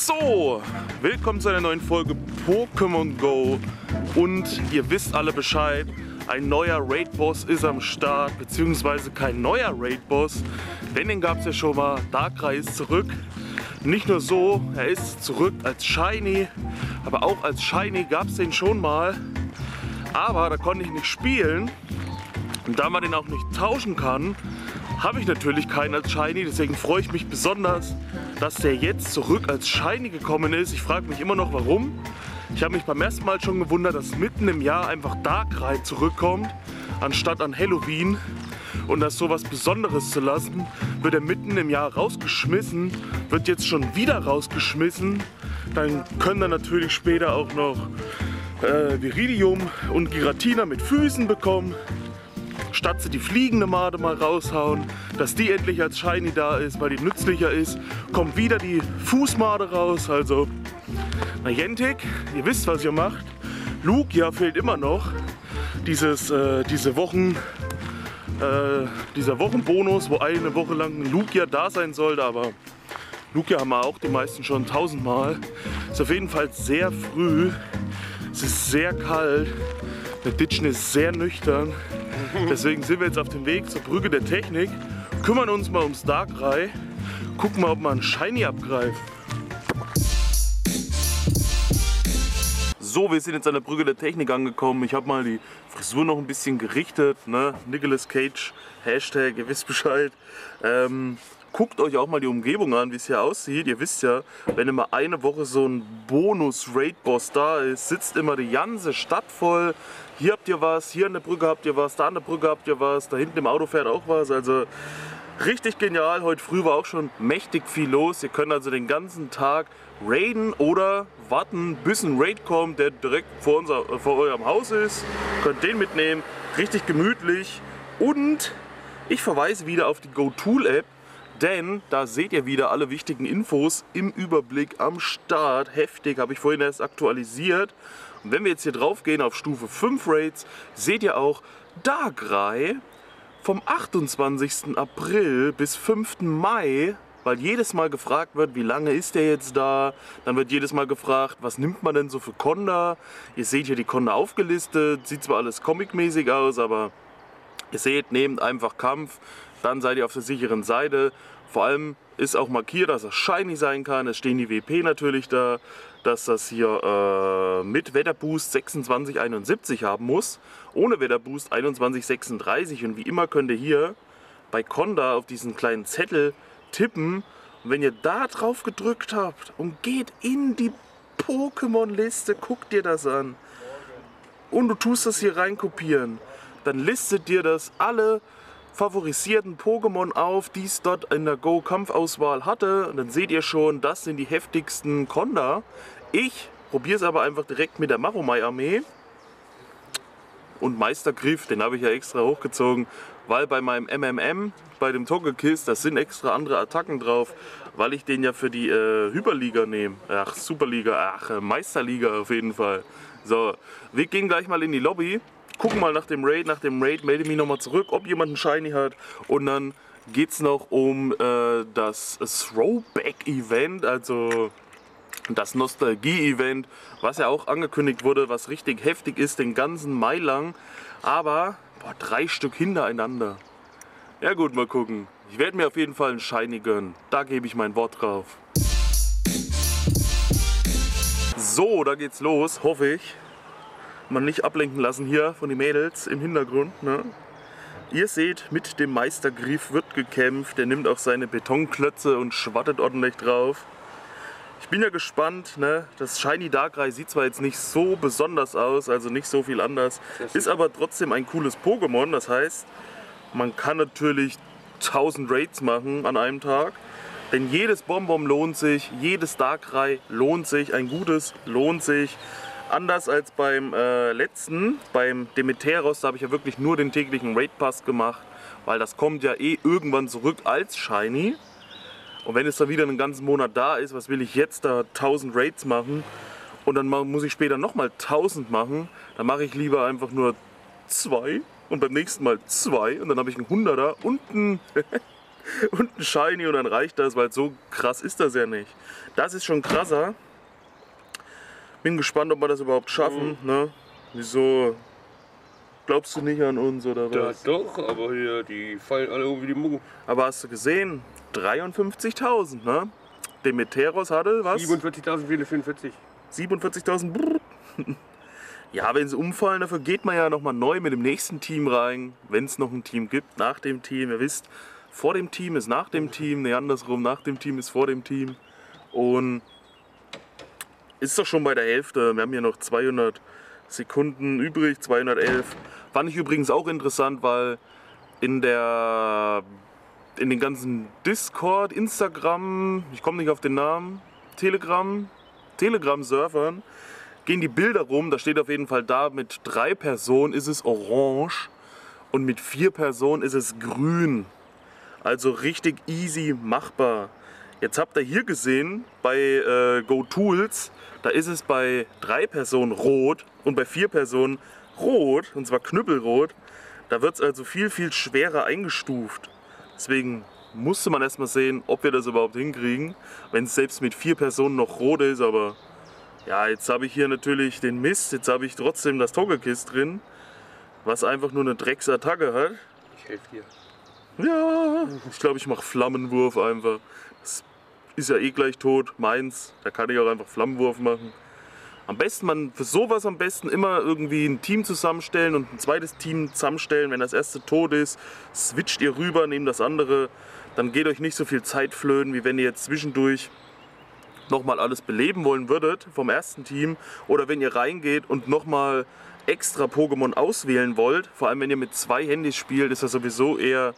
So, willkommen zu einer neuen Folge Pokémon Go und ihr wisst alle Bescheid, ein neuer Raid-Boss ist am Start, beziehungsweise kein neuer Raid-Boss, denn den gab es ja schon mal. Darkrai ist zurück. Nicht nur so, er ist zurück als Shiny, aber auch als Shiny gab es den schon mal, aber da konnte ich nicht spielen und da man den auch nicht tauschen kann, habe ich natürlich keinen als Shiny, deswegen freue ich mich besonders, dass der jetzt zurück als Shiny gekommen ist. Ich frage mich immer noch warum. Ich habe mich beim ersten Mal schon gewundert, dass mitten im Jahr einfach Darkrai zurückkommt, anstatt an Halloween. Und das sowas Besonderes zu lassen, wird er mitten im Jahr rausgeschmissen, wird jetzt schon wieder rausgeschmissen. Dann können wir natürlich später auch noch Viridium und Giratina mit Füßen bekommen. Statt sie die fliegende Made mal raushauen, dass die endlich als Shiny da ist, weil die nützlicher ist, kommt wieder die Fußmade raus. Also, Niantic, ihr wisst, was ihr macht. Lugia fehlt immer noch. Dieser Wochenbonus, wo eine Woche lang Lugia da sein sollte, aber Lugia haben wir auch die meisten schon 1000-mal. Ist auf jeden Fall sehr früh. Es ist sehr kalt. Der Ditchen ist sehr nüchtern. Deswegen sind wir jetzt auf dem Weg zur Brücke der Technik, kümmern uns mal ums Darkrai, gucken mal, ob man einen Shiny abgreift. So, wir sind jetzt an der Brücke der Technik angekommen. Ich habe mal die Frisur noch ein bisschen gerichtet, ne? Nicolas Cage, Hashtag, ihr wisst Bescheid. Guckt euch auch mal die Umgebung an, wie es hier aussieht. Ihr wisst ja, wenn immer eine Woche so ein Bonus-Raid-Boss da ist, sitzt immer die ganze Stadt voll. Hier habt ihr was, hier an der Brücke habt ihr was, da an der Brücke habt ihr was, da hinten im Auto fährt auch was. Also richtig genial. Heute früh war auch schon mächtig viel los. Ihr könnt also den ganzen Tag raiden oder warten, bis ein Raid kommt, der direkt vor eurem Haus ist. Könnt den mitnehmen. Richtig gemütlich. Und ich verweise wieder auf die GoTool-App. Denn da seht ihr wieder alle wichtigen Infos im Überblick am Start. Heftig, habe ich vorhin erst aktualisiert. Und wenn wir jetzt hier drauf gehen auf Stufe 5 Raids, seht ihr auch Darkrai vom 28. April bis 5. Mai. Weil jedes Mal gefragt wird, wie lange ist der jetzt da? Dann wird jedes Mal gefragt, was nimmt man denn so für Konda? Ihr seht hier die Konda aufgelistet. Sieht zwar alles comicmäßig aus, aber ihr seht, nehmt einfach Kampf. Dann seid ihr auf der sicheren Seite. Vor allem ist auch markiert, dass er Shiny sein kann. Es stehen die WP natürlich da, dass das hier mit Wetterboost 2671 haben muss. Ohne Wetterboost 2136. Und wie immer könnt ihr hier bei Konda auf diesen kleinen Zettel tippen. Und wenn ihr da drauf gedrückt habt und geht in die Pokémon-Liste, guckt dir das an. Und du tust das hier reinkopieren. Dann listet dir das alle favorisierten Pokémon auf, die es dort in der Go-Kampfauswahl hatte. Und dann seht ihr schon, das sind die heftigsten Konda. Ich probiere es aber einfach direkt mit der Maromai-Armee. Und Meistergriff, den habe ich ja extra hochgezogen, weil bei meinem MMM, bei dem Togekiss, da sind extra andere Attacken drauf, weil ich den ja für die Hyperliga nehme. Ach, Superliga, ach, Meisterliga auf jeden Fall. So, wir gehen gleich mal in die Lobby. Gucken mal nach dem Raid melde mich nochmal zurück, ob jemand einen Shiny hat. Und dann geht es noch um das Throwback-Event, also das Nostalgie-Event, was ja auch angekündigt wurde, was richtig heftig ist, den ganzen Mai lang. Aber, 3 Stück hintereinander. Ja gut, mal gucken. Ich werde mir auf jeden Fall einen Shiny gönnen. Da gebe ich mein Wort drauf. So, da geht's los, hoffe ich. Man nicht ablenken lassen hier von den Mädels im Hintergrund. Ne? Ihr seht, mit dem Meistergriff wird gekämpft. Der nimmt auch seine Betonklötze und schwattet ordentlich drauf. Ich bin ja gespannt. Ne? Das Shiny Darkrai sieht zwar jetzt nicht so besonders aus, also nicht so viel anders, ist aber trotzdem ein cooles Pokémon. Das heißt, man kann natürlich 1000 Raids machen an einem Tag. Denn jedes Bonbon lohnt sich, jedes Darkrai lohnt sich, ein gutes lohnt sich. Anders als beim letzten, beim Demeteros, da habe ich ja wirklich nur den täglichen Raid Pass gemacht, weil das kommt ja eh irgendwann zurück als Shiny. Und wenn es dann wieder einen ganzen Monat da ist, was will ich jetzt da 1000 Raids machen und dann muss ich später nochmal 1000 machen, dann mache ich lieber einfach nur 2 und beim nächsten Mal 2 und dann habe ich einen 100er und einen und ein Shiny und dann reicht das, weil so krass ist das ja nicht. Das ist schon krasser. Bin gespannt, ob wir das überhaupt schaffen. Ne? Wieso? Glaubst du nicht an uns oder was? Ja, doch, aber hier, die fallen alle irgendwie die Mucke. Aber hast du gesehen? 53.000, ne? Demeteros hatte was? 47.444. 47.000. Ja, wenn sie umfallen, dafür geht man ja nochmal neu mit dem nächsten Team rein. Wenn es noch ein Team gibt, nach dem Team. Ihr wisst, vor dem Team ist nach dem Team, ne, andersrum, nach dem Team ist vor dem Team. Und ist doch schon bei der Hälfte. Wir haben hier noch 200 Sekunden übrig, 211. Fand ich übrigens auch interessant, weil in den ganzen Discord, Instagram, ich komme nicht auf den Namen, Telegram-Surfern, gehen die Bilder rum. Da steht auf jeden Fall da, mit 3 Personen ist es orange und mit 4 Personen ist es grün. Also richtig easy machbar. Jetzt habt ihr hier gesehen, bei GoTools, da ist es bei 3 Personen rot und bei 4 Personen rot, und zwar knüppelrot. Da wird es also viel, viel schwerer eingestuft. Deswegen musste man erstmal sehen, ob wir das überhaupt hinkriegen, wenn es selbst mit 4 Personen noch rot ist. Aber ja, jetzt habe ich hier natürlich den Mist, jetzt habe ich trotzdem das Togekiss drin, was einfach nur eine Drecksattacke hat. Ich helfe dir. Ja, ich glaube, ich mache Flammenwurf einfach. Das ist ja eh gleich tot, meins. Da kann ich auch einfach Flammenwurf machen. Am besten, man für sowas am besten immer irgendwie ein Team zusammenstellen und ein zweites Team zusammenstellen. Wenn das erste tot ist, switcht ihr rüber, nehmt das andere. Dann geht euch nicht so viel Zeit flöten, wie wenn ihr jetzt zwischendurch nochmal alles beleben wollen würdet vom ersten Team. Oder wenn ihr reingeht und nochmal extra Pokémon auswählen wollt. Vor allem wenn ihr mit 2 Handys spielt, ist das sowieso eher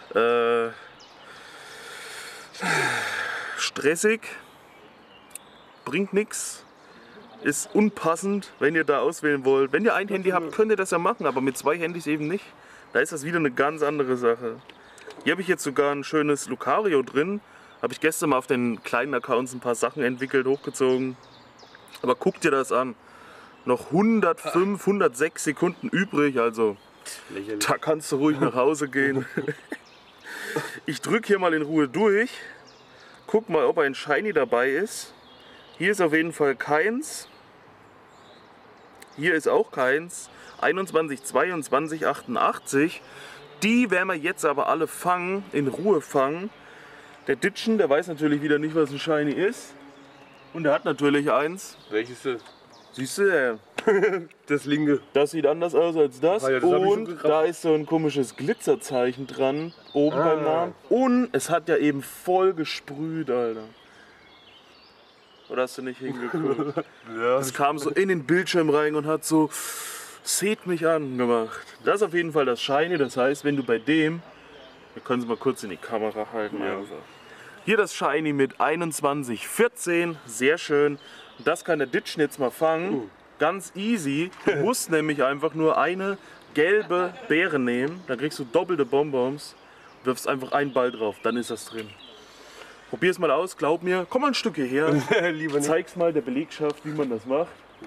stressig. Bringt nichts. Ist unpassend, wenn ihr da auswählen wollt. Wenn ihr ein Handy habt, könnt ihr das ja machen, aber mit 2 Handys eben nicht. Da ist das wieder eine ganz andere Sache. Hier habe ich jetzt sogar ein schönes Lucario drin. Habe ich gestern mal auf den kleinen Accounts ein paar Sachen entwickelt, hochgezogen. Aber guck dir das an. Noch 105, 106 Sekunden übrig, also Lächerlich. da kannst du ruhig nach Hause gehen. Ich drücke hier mal in Ruhe durch. Guck mal, ob ein Shiny dabei ist. Hier ist auf jeden Fall keins. Hier ist auch keins. 21, 22, 88. Die werden wir jetzt aber alle fangen, in Ruhe fangen. Der Ditchen, der weiß natürlich wieder nicht, was ein Shiny ist. Und der hat natürlich eins. Welches denn? Siehst du, Das linke. das sieht anders aus als das. Ah ja, das hab ich schon Und gekramt. da ist so ein komisches Glitzerzeichen dran, oben beim Namen. Und es hat ja eben voll gesprüht, Alter. Oder hast du nicht hingeguckt? Ja. Es kam so in den Bildschirm rein und hat so, seht mich an gemacht. Das ist auf jeden Fall das Shiny, das heißt, wenn du bei dem, wir können es mal kurz in die Kamera halten. Ja. Einfach. Hier das Shiny mit 21, 14, sehr schön. Und das kann der Ditchen jetzt mal fangen, ganz easy. Du musst nämlich einfach nur eine gelbe Beere nehmen, dann kriegst du doppelte Bonbons, wirfst einfach einen Ball drauf, dann ist das drin. Probier es mal aus, glaub mir. Komm mal ein Stück hierher. Lieber nicht. Zeig's mal der Belegschaft, wie man das macht.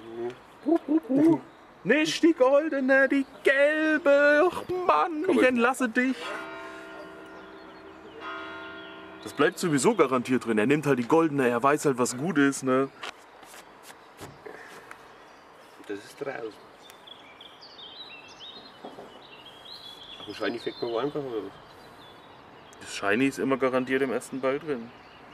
Nicht die goldene, die gelbe. Ach Mann, ich entlasse dich. Das bleibt sowieso garantiert drin. Er nimmt halt die goldene, er weiß halt, was gut ist. Ne? Das ist draußen. Wahrscheinlich fängt man wo einfach oder was? Das Shiny ist immer garantiert im ersten Ball drin.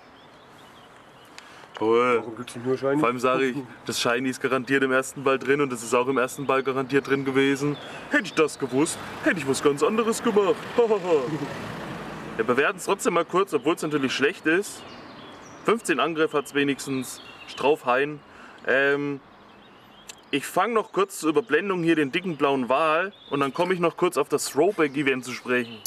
Toll. Warum gibt's nicht nur Shiny? Vor allem sage ich, das Shiny ist garantiert im ersten Ball drin und das ist auch im ersten Ball garantiert drin gewesen. Hätte ich das gewusst, hätte ich was ganz anderes gemacht. Wir bewerten es trotzdem mal kurz, obwohl es natürlich schlecht ist. 15 Angriff hat es wenigstens. Straufhain. Ich fange noch kurz zur Überblendung hier den dicken blauen Wal und dann komme ich noch kurz auf das Throwback-Event zu sprechen.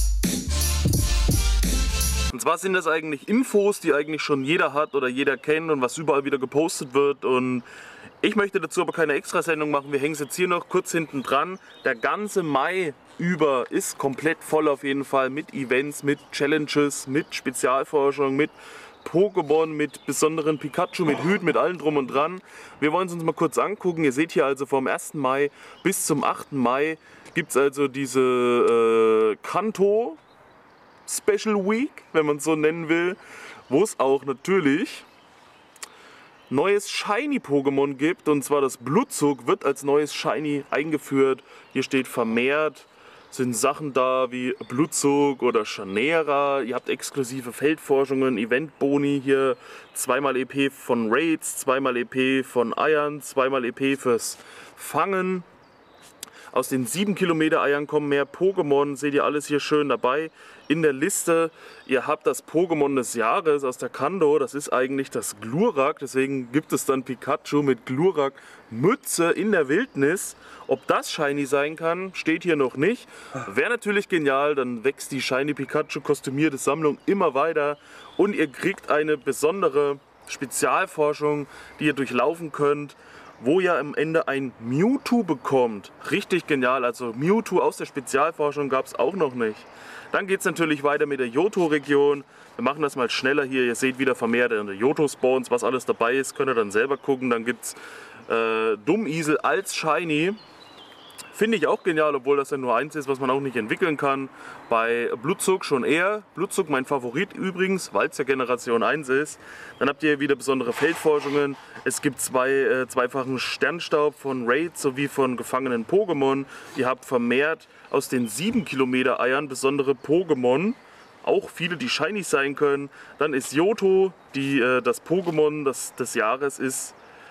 Und zwar sind das eigentlich Infos, die eigentlich schon jeder hat oder jeder kennt und was überall wieder gepostet wird. Und ich möchte dazu aber keine Extrasendung machen. Wir hängen es jetzt hier noch kurz hinten dran. Der ganze Mai über ist komplett voll auf jeden Fall mit Events, mit Challenges, mit Spezialforschung, mit Pokémon, mit besonderen Pikachu, mit Hüten, mit allem drum und dran. Wir wollen es uns mal kurz angucken. Ihr seht hier also vom 1. Mai bis zum 8. Mai gibt es also diese Kanto. Special Week, wenn man es so nennen will, wo es auch natürlich neues Shiny-Pokémon gibt, und zwar das Blutzug wird als neues Shiny eingeführt. Hier steht vermehrt, sind Sachen da wie Blutzug oder Chanera. Ihr habt exklusive Feldforschungen, Event-Boni hier, 2x EP von Raids, 2x EP von Eiern, 2x EP fürs Fangen. Aus den 7 Kilometer Eiern kommen mehr Pokémon, seht ihr alles hier schön dabei in der Liste. Ihr habt das Pokémon des Jahres aus der Kanto, das ist eigentlich das Glurak, deswegen gibt es dann Pikachu mit Glurak Mütze in der Wildnis. Ob das Shiny sein kann, steht hier noch nicht. Wäre natürlich genial, dann wächst die Shiny Pikachu kostümierte Sammlung immer weiter und ihr kriegt eine besondere Spezialforschung, die ihr durchlaufen könnt, wo ihr am Ende ein Mewtwo bekommt. Richtig genial, also Mewtwo aus der Spezialforschung gab es auch noch nicht. Dann geht es natürlich weiter mit der Johto-Region. Wir machen das mal schneller hier. Ihr seht wieder vermehrt Johto-Spawns, was alles dabei ist, könnt ihr dann selber gucken. Dann gibt es Dummisel als Shiny. Finde ich auch genial, obwohl das ja nur eins ist, was man auch nicht entwickeln kann. Bei Blutzug schon eher. Blutzug mein Favorit übrigens, weil es ja Generation 1 ist. Dann habt ihr wieder besondere Feldforschungen. Es gibt zweifachen Sternstaub von Raids sowie von gefangenen Pokémon. Ihr habt vermehrt aus den 7 Kilometer Eiern besondere Pokémon. Auch viele, die Shinies sein können. Dann ist Johto, das Pokémon des Jahres ist.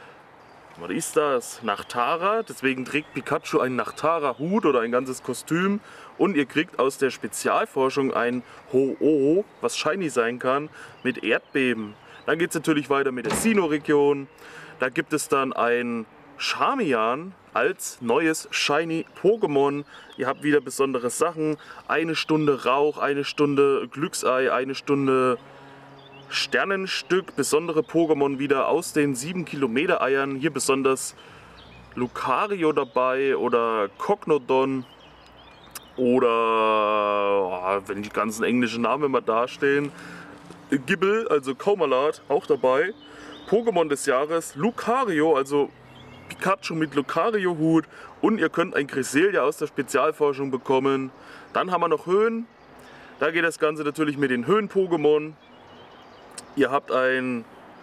Was ist das? Nachtara. Deswegen trägt Pikachu einen Nachtara-Hut oder ein ganzes Kostüm. Und ihr kriegt aus der Spezialforschung ein Ho-Oh, was Shiny sein kann, mit Erdbeben. Dann geht es natürlich weiter mit der Sinnoh-Region. Da gibt es dann ein Charmian als neues Shiny-Pokémon. Ihr habt wieder besondere Sachen. 1 Stunde Rauch, 1 Stunde Glücksei, 1 Stunde Sternenstück, besondere Pokémon wieder aus den 7 Kilometer Eiern. Hier besonders Lucario dabei oder Cognodon oder, wenn die ganzen englischen Namen mal dastehen, Gible, also Kaumalat, auch dabei. Pokémon des Jahres, Lucario, also Pikachu mit Lucario-Hut, und ihr könnt ein Cresselia aus der Spezialforschung bekommen. Dann haben wir noch Höhen. Da geht das Ganze natürlich mit den Höhen-Pokémon. Ihr habt ein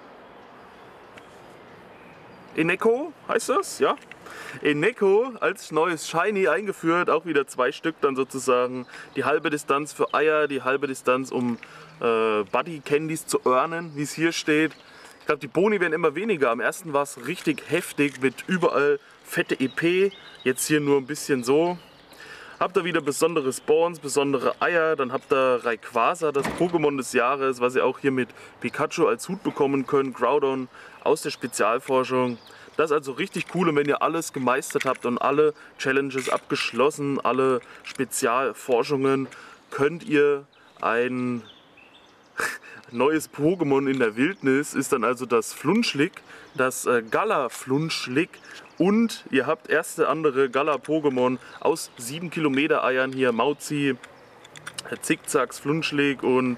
Eneko, heißt das? Ja. Eneko als neues Shiny eingeführt, auch wieder 2 Stück dann sozusagen. Die halbe Distanz für Eier, die halbe Distanz um Buddy Candies zu earnen, wie es hier steht. Ich glaube, die Boni werden immer weniger. Am ersten war es richtig heftig mit überall fette EP. Jetzt hier nur ein bisschen so. Habt ihr wieder besondere Spawns, besondere Eier. Dann habt ihr Rayquaza, das Pokémon des Jahres, was ihr auch hier mit Pikachu als Hut bekommen könnt. Groudon aus der Spezialforschung. Das ist also richtig cool, und wenn ihr alles gemeistert habt und alle Challenges abgeschlossen, alle Spezialforschungen, könnt ihr ein neues Pokémon in der Wildnis. Ist dann also das Flunschlick, das Gala-Flunschlick. Und ihr habt erste andere Gala-Pokémon aus 7 Kilometer Eiern. Hier Mauzi, Zickzacks, Flunschlick und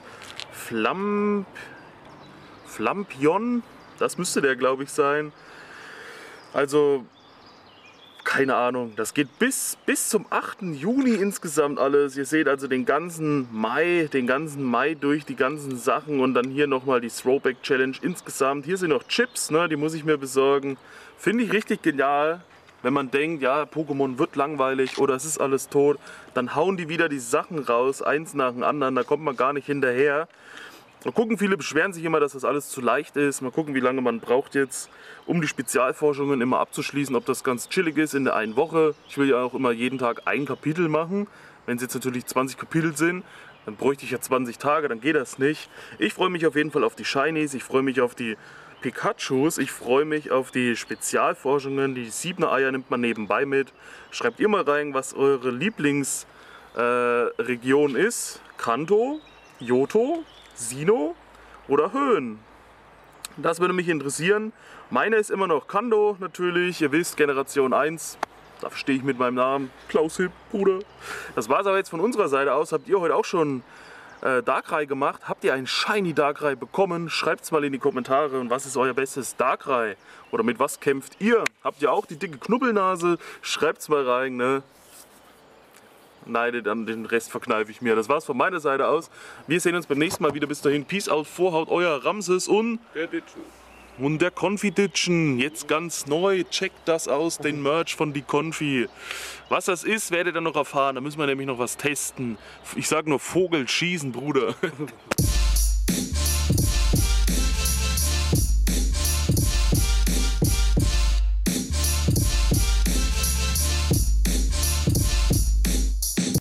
Flampion. Das müsste der, glaube ich, sein. Also, keine Ahnung. Das geht bis zum 8. Juni insgesamt alles. Ihr seht also den ganzen Mai durch, die ganzen Sachen. Und dann hier nochmal die Throwback Challenge insgesamt. Hier sind noch Chips, ne, die muss ich mir besorgen. Finde ich richtig genial. Wenn man denkt, ja, Pokémon wird langweilig oder es ist alles tot, dann hauen die wieder die Sachen raus, eins nach dem anderen. Da kommt man gar nicht hinterher. Mal gucken, viele beschweren sich immer, dass das alles zu leicht ist. Mal gucken, wie lange man braucht jetzt, um die Spezialforschungen immer abzuschließen, ob das ganz chillig ist in der einen Woche. Ich will ja auch immer jeden Tag ein Kapitel machen. Wenn es jetzt natürlich 20 Kapitel sind, dann bräuchte ich ja 20 Tage, dann geht das nicht. Ich freue mich auf jeden Fall auf die Shinies, ich freue mich auf die Pikachus, ich freue mich auf die Spezialforschungen. Die 7er Eier nimmt man nebenbei mit. Schreibt ihr mal rein, was eure Lieblingsregion ist. Kanto, Johto, Sinnoh oder Höhen? Das würde mich interessieren. Meine ist immer noch Kanto natürlich. Ihr wisst, Generation 1. Dafür stehe ich mit meinem Namen. Klaus Hipp, Bruder. Das war es aber jetzt von unserer Seite aus. Habt ihr heute auch schon Darkrai gemacht? Habt ihr einen Shiny Darkrai bekommen? Schreibt es mal in die Kommentare. Und was ist euer bestes Darkrai? Oder mit was kämpft ihr? Habt ihr auch die dicke Knubbelnase? Schreibt es mal rein, ne? Nein, dann den Rest verkneife ich mir. Das war's von meiner Seite aus. Wir sehen uns beim nächsten Mal wieder. Bis dahin, Peace out, Vorhaut, euer Ramses und Der Ditschen. der Konfi-Ditchen. Jetzt ganz neu. Checkt das aus, den Merch von die Konfi. Was das ist, werdet ihr noch erfahren. Da müssen wir nämlich noch was testen. Ich sag nur Vogelschießen, Bruder.